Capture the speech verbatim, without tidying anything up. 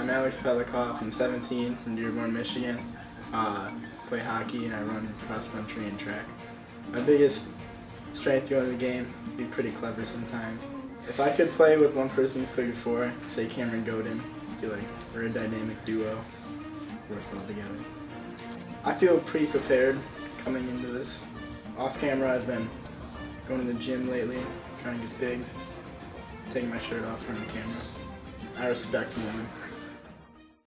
I'm Alex Pelikoff. I'm seventeen from Dearborn, Michigan. Uh, play hockey and I run cross country and track. My biggest strength going to the game, be pretty clever sometimes. If I could play with one person who's played before, say Cameron Godin, I feel like we're a dynamic duo, work well together. I feel pretty prepared coming into this. Off camera, I've been going to the gym lately, trying to get big, taking my shirt off from the camera. I respect women.